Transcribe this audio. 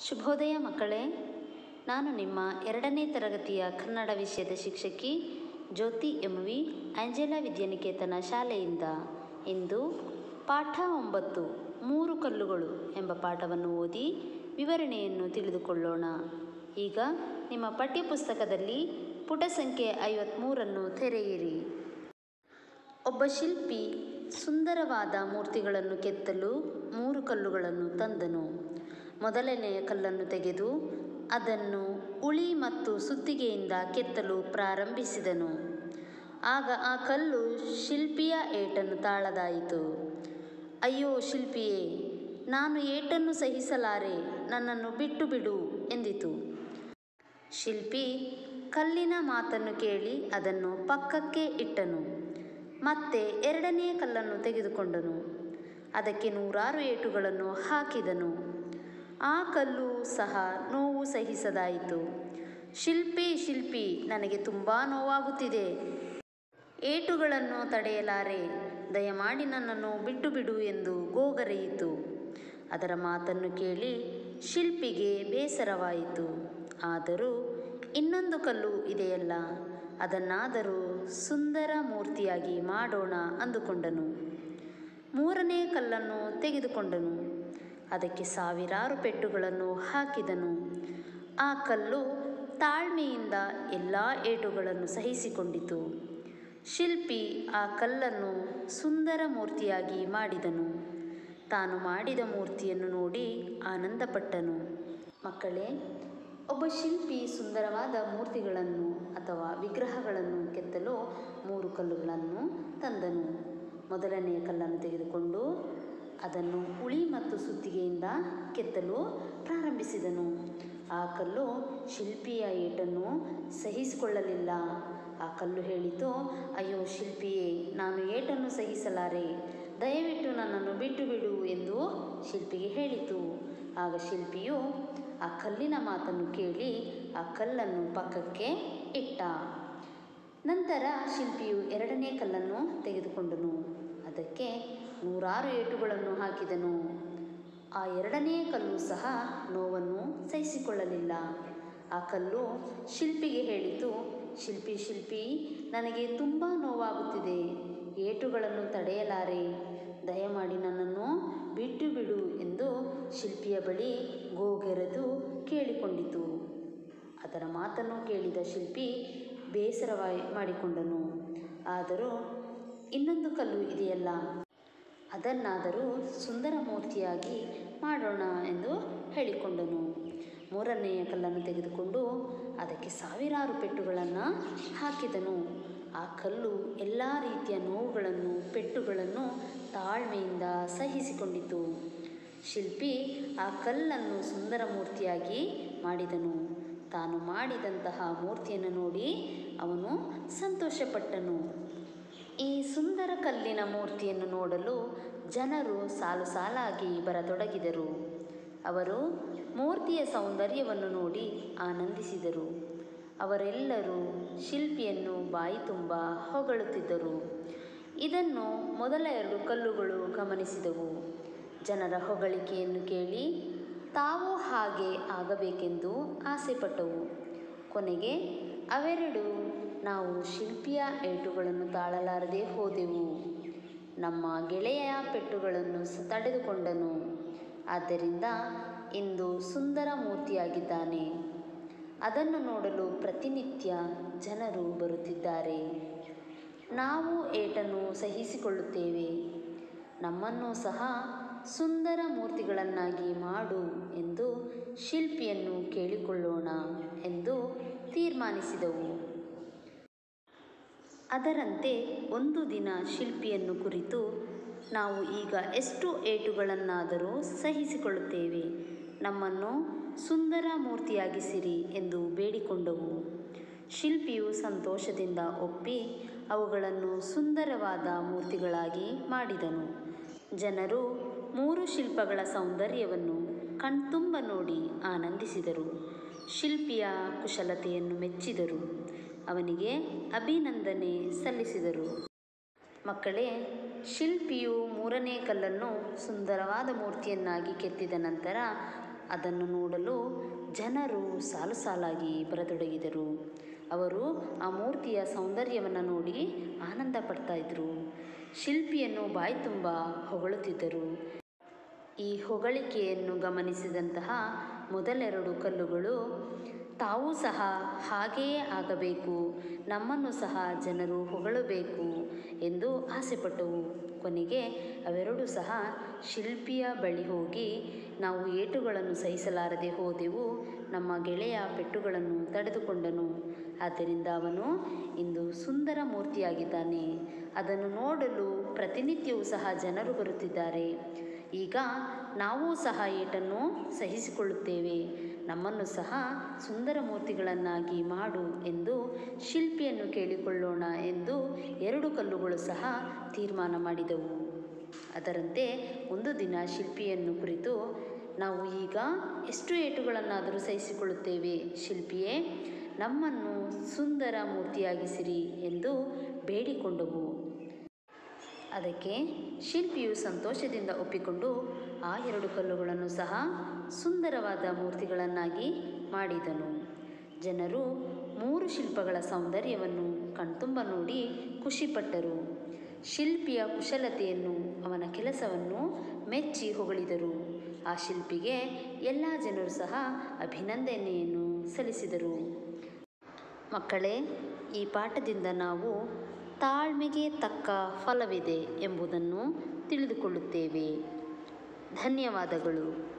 ಶುಭೋದಯ ಮಕ್ಕಳೇ, ನಾನು ನಿಮ್ಮ 2ನೇ ತರಗತಿಯ ಕನ್ನಡ ವಿಷಯದ ಶಿಕ್ಷಕಿ ಜ್ಯೋತಿ ಎಂ.ವಿ. ಆಂಜೆಲಾ ವಿದ್ಯಾನಿಕೇತನ ಶಾಲೆಯಿಂದ ಇಂದು ಪಾಠ 9 ಮೂರು ಕಲ್ಲುಗಳು ಎಂಬ ಪಾಠವನ್ನು ಓದಿ ವಿವರಣೆಯನ್ನು ತಿಳಿದುಕೊಳ್ಳೋಣ. ಈಗ ನಿಮ್ಮ ಪಠ್ಯಪುಸ್ತಕದಲ್ಲಿ ಪುಟ ಸಂಖ್ಯೆ 53 ತೆರೆಯಿರಿ. ಒಬ್ಬ ಶಿಲ್ಪಿ ಸುಂದರವಾದ ಮೂರ್ತಿಗಳನ್ನು ಕೆತ್ತಲು 3 ಕಲ್ಲುಗಳನ್ನು ತಂದನು. ಮೊದಲನೆಯ ಕಲ್ಲನ್ನು ತೆಗೆದು ಅದನ್ನು ಉಳಿ ಮತ್ತು ಸುತ್ತಿಗೆಯಿಂದ ಕೆತ್ತಲು ಪ್ರಾರಂಭಿಸಿದನು. ಆಗ ಆ ಕಲ್ಲು ಶಿಲ್ಪಿಯ ಏಟನ್ನು ತಾಳದಾಯಿತು. ಅಯ್ಯೋ ಶಿಲ್ಪಿಯೇ, ನಾನು ಏಟನ್ನು ಸಹಿಸಲಾರೆ, ನನ್ನನ್ನು ಬಿಟ್ಟು ಬಿಡು ಎಂದಿತು. ಶಿಲ್ಪಿ ಕಲ್ಲಿನ ಮಾತನ್ನು ಕೇಳಿ ಅದನ್ನು ಪಕ್ಕಕ್ಕೆ ಇಟ್ಟನು. ಮತ್ತೆ 2ನೇ ಕಲ್ಲನ್ನು ತೆಗೆದುಕೊಂಡನು. ಅದಕ್ಕೆ 100 ಏಟುಗಳನ್ನು ಹಾಕಿದನು. ಆ ಕಲ್ಲು ಸಹ ನೋವು ಸಹಿಸದಾಯಿತು. ಶಿಲ್ಪಿ, ನನಗೆ ತುಂಬ ನೋವಾಗುತ್ತಿದೆ, ಏಟುಗಳನ್ನು ತಡೆಯಲಾರೆ, ದಯಮಾಡಿ ನನ್ನನ್ನು ಬಿಟ್ಟು ಬಿಡು ಎಂದು ಗೋಗರೆಯಿತು. ಅದರ ಮಾತನ್ನು ಕೇಳಿ ಶಿಲ್ಪಿಗೆ ಬೇಸರವಾಯಿತು. ಆದರೂ ಇನ್ನೊಂದು ಕಲ್ಲು ಇದೆಯಲ್ಲ, ಅದನ್ನಾದರೂ ಸುಂದರ ಮೂರ್ತಿಯಾಗಿ ಮಾಡೋಣ ಅಂದುಕೊಂಡನು. 3ನೇ ಕಲ್ಲನ್ನು ತೆಗೆದುಕೊಂಡನು. ಅದಕ್ಕೆ 1000 ಪೆಟ್ಟುಗಳನ್ನು ಹಾಕಿದನು. ಆ ಕಲ್ಲು ತಾಳ್ಮೆಯಿಂದ ಎಲ್ಲ ಏಟುಗಳನ್ನು ಸಹಿಸಿಕೊಂಡಿತು. ಶಿಲ್ಪಿ ಆ ಕಲ್ಲನ್ನು ಸುಂದರ ಮೂರ್ತಿಯಾಗಿ ಮಾಡಿದನು. ತಾನು ಮಾಡಿದ ಮೂರ್ತಿಯನ್ನು ನೋಡಿ ಆನಂದಪಟ್ಟನು. ಮಕ್ಕಳೇ, ಒಬ್ಬ ಶಿಲ್ಪಿ ಸುಂದರವಾದ ಮೂರ್ತಿಗಳನ್ನು ಅಥವಾ ವಿಗ್ರಹಗಳನ್ನು ಕೆತ್ತಲು 3 ಕಲ್ಲುಗಳನ್ನು ತಂದನು. ಮೊದಲನೆಯ ಕಲ್ಲನ್ನು ತೆಗೆದುಕೊಂಡು ಅದನ್ನು ಉಳಿ ಮತ್ತು ಸುತ್ತಿಗೆಯಿಂದ ಕೆತ್ತಲು ಪ್ರಾರಂಭಿಸಿದನು. ಆ ಕಲ್ಲು ಶಿಲ್ಪಿಯ ಏಟನ್ನು ಸಹಿಸಿಕೊಳ್ಳಲಿಲ್ಲ. ಆ ಕಲ್ಲು ಹೇಳಿತು, ಅಯ್ಯೋ ಶಿಲ್ಪಿಯೇ, ನಾನು ಏಟನ್ನು ಸಹಿಸಲಾರೆ, ದಯವಿಟ್ಟು ನನ್ನನ್ನು ಬಿಟ್ಟು ಬಿಡು ಎಂದು ಶಿಲ್ಪಿಗೆ ಹೇಳಿತು. ಆಗ ಶಿಲ್ಪಿಯು ಆ ಕಲ್ಲಿನ ಮಾತನ್ನು ಕೇಳಿ ಆ ಕಲ್ಲನ್ನು ಪಕ್ಕಕ್ಕೆ ಇಟ್ಟ. ನಂತರ ಶಿಲ್ಪಿಯು 2ನೇ ಕಲ್ಲನ್ನು ತೆಗೆದುಕೊಂಡನು. ಅದಕ್ಕೆ 100 ಏಟುಗಳನ್ನು ಹಾಕಿದನು. ಆ 2ನೇ ಕಲ್ಲು ಸಹ ನೋವನ್ನು ಸಹಿಸಿಕೊಳ್ಳಲಿಲ್ಲ. ಆ ಕಲ್ಲು ಶಿಲ್ಪಿಗೆ ಹೇಳಿತು, ಶಿಲ್ಪಿ, ನನಗೆ ತುಂಬ ನೋವಾಗುತ್ತಿದೆ, ಏಟುಗಳನ್ನು ತಡೆಯಲಾರೆ, ದಯಮಾಡಿ ನನ್ನನ್ನು ಬಿಟ್ಟು ಬಿಡು ಎಂದು ಶಿಲ್ಪಿಯ ಬಳಿ ಗೋಗರೆದು ಕೇಳಿಕೊಂಡಿತು. ಅದರ ಮಾತನ್ನು ಕೇಳಿದ ಶಿಲ್ಪಿ ಬೇಸರ ಮಾಡಿಕೊಂಡನು. ಆದರೂ ಇನ್ನೊಂದು ಕಲ್ಲು ಇದೆಯಲ್ಲ, ಅದನ್ನಾದರೂ ಸುಂದರ ಮೂರ್ತಿಯಾಗಿ ಮಾಡೋಣ ಎಂದು ಹೇಳಿಕೊಂಡನು. 3ನೆಯ ಕಲ್ಲನ್ನು ತೆಗೆದುಕೊಂಡು ಅದಕ್ಕೆ 1000 ಪೆಟ್ಟುಗಳನ್ನು ಹಾಕಿದನು. ಆ ಕಲ್ಲು ಎಲ್ಲ ರೀತಿಯ ನೋವುಗಳನ್ನು, ಪೆಟ್ಟುಗಳನ್ನು ತಾಳ್ಮೆಯಿಂದ ಸಹಿಸಿಕೊಂಡಿತು. ಶಿಲ್ಪಿ ಆ ಕಲ್ಲನ್ನು ಸುಂದರ ಮೂರ್ತಿಯಾಗಿ ಮಾಡಿದನು. ತಾನು ಮಾಡಿದಂತಹ ಮೂರ್ತಿಯನ್ನು ನೋಡಿ ಅವನು ಸಂತೋಷಪಟ್ಟನು. ಈ ಸುಂದರ ಕಲ್ಲಿನ ಮೂರ್ತಿಯನ್ನು ನೋಡಲು ಜನರು ಸಾಲಾಗಿ ಬರತೊಡಗಿದರು. ಅವರು ಮೂರ್ತಿಯ ಸೌಂದರ್ಯವನ್ನು ನೋಡಿ ಆನಂದಿಸಿದರು. ಅವರೆಲ್ಲರೂ ಶಿಲ್ಪಿಯನ್ನು ಬಾಯಿ ತುಂಬ ಹೊಗಳುತ್ತಿದ್ದರು. ಇದನ್ನು ಮೊದಲ 2 ಕಲ್ಲುಗಳು ಗಮನಿಸಿದವು. ಜನರ ಹೊಗಳಿಕೆಯನ್ನು ಕೇಳಿ ತಾವು ಹಾಗೆ ಆಗಬೇಕೆಂದು ಆಸೆಪಟ್ಟವು. ಕೊನೆಗೆ ಅವೆರಡು, ನಾವು ಶಿಲ್ಪಿಯ ಏಟುಗಳನ್ನು ತಾಳಲಾರದೆ ಹೋದೆವು, ನಮ್ಮ ಗೆಳೆಯ ಪೆಟ್ಟುಗಳನ್ನು ತಡೆದುಕೊಂಡನು, ಆದ್ದರಿಂದ ಇಂದು ಸುಂದರ ಮೂರ್ತಿಯಾಗಿದ್ದಾನೆ, ಅದನ್ನು ನೋಡಲು ಪ್ರತಿನಿತ್ಯ ಜನರು ಬರುತ್ತಿದ್ದಾರೆ, ನಾವು ಏಟನ್ನು ಸಹಿಸಿಕೊಳ್ಳುತ್ತೇವೆ, ನಮ್ಮನ್ನು ಸಹ ಸುಂದರ ಮೂರ್ತಿಗಳನ್ನಾಗಿ ಮಾಡು ಎಂದು ಶಿಲ್ಪಿಯನ್ನು ಕೇಳಿಕೊಳ್ಳೋಣ ಎಂದು ತೀರ್ಮಾನಿಸಿದವು. ಅದರಂತೆ ಒಂದು ದಿನ ಶಿಲ್ಪಿಯನ್ನು ಕುರಿತು, ನಾವು ಈಗ ಎಷ್ಟು ಏಟುಗಳನ್ನಾದರೂ ಸಹಿಸಿಕೊಳ್ಳುತ್ತೇವೆ, ನಮ್ಮನ್ನು ಸುಂದರ ಮೂರ್ತಿಯಾಗಿಸಿರಿ ಎಂದು ಬೇಡಿಕೊಂಡವು. ಶಿಲ್ಪಿಯು ಸಂತೋಷದಿಂದ ಒಪ್ಪಿ ಅವುಗಳನ್ನು ಸುಂದರವಾದ ಮೂರ್ತಿಗಳಾಗಿ ಮಾಡಿದನು. ಜನರು 3 ಶಿಲ್ಪಗಳ ಸೌಂದರ್ಯವನ್ನು ಕಣ್ತುಂಬ ನೋಡಿ ಆನಂದಿಸಿದರು. ಶಿಲ್ಪಿಯ ಕುಶಲತೆಯನ್ನು ಮೆಚ್ಚಿದರು. ಅವನಿಗೆ ಅಭಿನಂದನೆ ಸಲ್ಲಿಸಿದರು. ಮಕ್ಕಳೇ, ಶಿಲ್ಪಿಯು 3ನೇ ಕಲ್ಲನ್ನು ಸುಂದರವಾದ ಮೂರ್ತಿಯನ್ನಾಗಿ ಕೆತ್ತಿದ ನಂತರ ಅದನ್ನು ನೋಡಲು ಜನರು ಸಾಲು ಸಾಲಾಗಿ ಬರತೊಡಗಿದರು. ಅವರು ಆ ಮೂರ್ತಿಯ ಸೌಂದರ್ಯವನ್ನು ನೋಡಿ ಆನಂದ ಪಡ್ತಾ ಇದ್ದರು. ಶಿಲ್ಪಿಯನ್ನು ಬಾಯಿ ತುಂಬ ಹೊಗಳುತ್ತಿದ್ದರು. ಈ ಹೊಗಳಿಕೆಯನ್ನು ಗಮನಿಸಿದಂತಹ ಮೊದಲೆರಡು ಕಲ್ಲುಗಳು ತಾವೂ ಸಹ ಹಾಗೆಯೇ ಆಗಬೇಕು, ನಮ್ಮನ್ನು ಸಹ ಜನರು ಹೊಗಳಬೇಕು ಎಂದು ಆಸೆಪಟ್ಟವು. ಕೊನೆಗೆ ಅವೆರಡೂ ಸಹ ಶಿಲ್ಪಿಯ ಬಳಿ ಹೋಗಿ, ನಾವು ಏಟುಗಳನ್ನು ಸಹಿಸಲಾರದೆ ಹೋದೆವು, ನಮ್ಮ ಗೆಳೆಯ ಪೆಟ್ಟುಗಳನ್ನು ತಡೆದುಕೊಂಡನು, ಆದ್ದರಿಂದ ಅವನು ಇಂದು ಸುಂದರ ಮೂರ್ತಿಯಾಗಿದ್ದಾನೆ, ಅದನ್ನು ನೋಡಲು ಪ್ರತಿನಿತ್ಯವೂ ಸಹ ಜನರು ಬರುತ್ತಿದ್ದಾರೆ. ಈಗ ನಾವೂ ಸಹ ಏಟನ್ನು ಸಹಿಸಿಕೊಳ್ಳುತ್ತೇವೆ, ನಮ್ಮನ್ನು ಸಹ ಸುಂದರ ಮೂರ್ತಿಗಳನ್ನಾಗಿ ಮಾಡು ಎಂದು ಶಿಲ್ಪಿಯನ್ನು ಕೇಳಿಕೊಳ್ಳೋಣ ಎಂದು ಎರಡು ಕಲ್ಲುಗಳು ಸಹ ತೀರ್ಮಾನ ಮಾಡಿದವು. ಅದರಂತೆ ಒಂದು ದಿನ ಶಿಲ್ಪಿಯನ್ನು ಕುರಿತು, ನಾವು ಈಗ ಎಷ್ಟು ಏಟುಗಳನ್ನಾದರೂ ಸಹಿಸಿಕೊಳ್ಳುತ್ತೇವೆ, ಶಿಲ್ಪಿಯೇ ನಮ್ಮನ್ನು ಸುಂದರ ಮೂರ್ತಿಯಾಗಿಸಿರಿ ಎಂದು ಬೇಡಿಕೊಂಡವು. ಅದಕ್ಕೆ ಶಿಲ್ಪಿಯು ಸಂತೋಷದಿಂದ ಒಪ್ಪಿಕೊಂಡು ಆ ಎರಡು ಕಲ್ಲುಗಳನ್ನು ಸಹ ಸುಂದರವಾದ ಮೂರ್ತಿಗಳನ್ನಾಗಿ ಮಾಡಿದನು. ಜನರು 3 ಶಿಲ್ಪಗಳ ಸೌಂದರ್ಯವನ್ನು ಕಣ್ತುಂಬ ನೋಡಿ ಖುಷಿಪಟ್ಟರು. ಶಿಲ್ಪಿಯ ಕುಶಲತೆಯನ್ನು, ಅವನ ಕೆಲಸವನ್ನು ಮೆಚ್ಚಿ ಹೊಗಳಿದರು. ಆ ಶಿಲ್ಪಿಗೆ ಎಲ್ಲ ಜನರು ಸಹ ಅಭಿನಂದನೆಯನ್ನು ಸಲ್ಲಿಸಿದರು. ಮಕ್ಕಳೇ, ಈ ಪಾಠದಿಂದ ನಾವು ತಾಳ್ಮೆಗೆ ತಕ್ಕ ಫಲವಿದೆ ಎಂಬುದನ್ನು ತಿಳಿದುಕೊಳ್ಳುತ್ತೇವೆ. ಧನ್ಯವಾದಗಳು.